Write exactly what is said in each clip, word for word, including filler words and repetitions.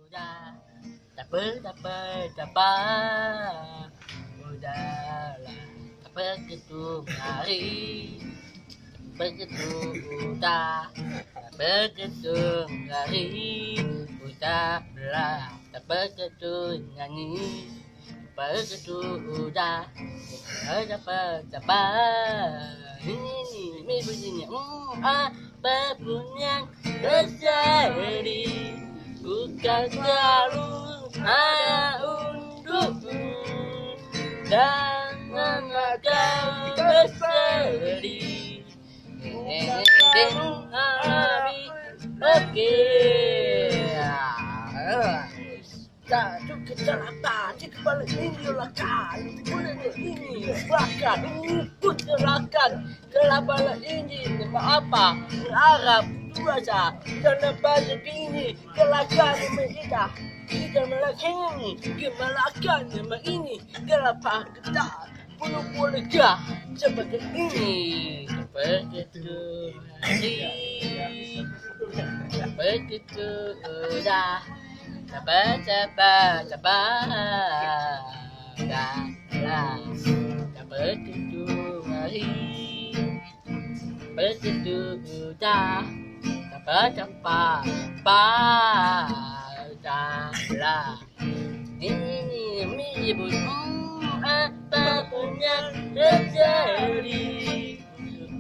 Udah, tak apa, tak apa, tak apa. Udahlah, tak apa ketum hari. Begitu udah, tak begitu hari. Udahlah, tak begitu nyanyi. Begitu udah, tak apa, tak apa. Ini, ini bunyinya. Hmm, apapun yang terjadi, bukan selalu hanya untukmu. Janganlah kau bersedih. Okey. Tak cukup celaka, jika balik ini lakan, boleh ini lakan, ukut lakan, kalau balik ini apa? Arab dua sah, dan balik ini kelakan mereka. Kita melakukan ini, kemalakan ini, kelapa kita belum boleh kah seperti ini. Begitu hari, begitu udah, sabar, sabar, sabar, sabar, begitu hari, begitu udah, sabar, sabar, sabar, sabar. Ini menyebut apapun yang terjadi,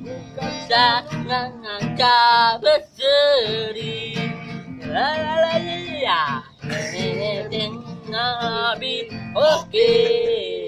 jangan kau bersedih. La la la ya, ini Nabi, okey.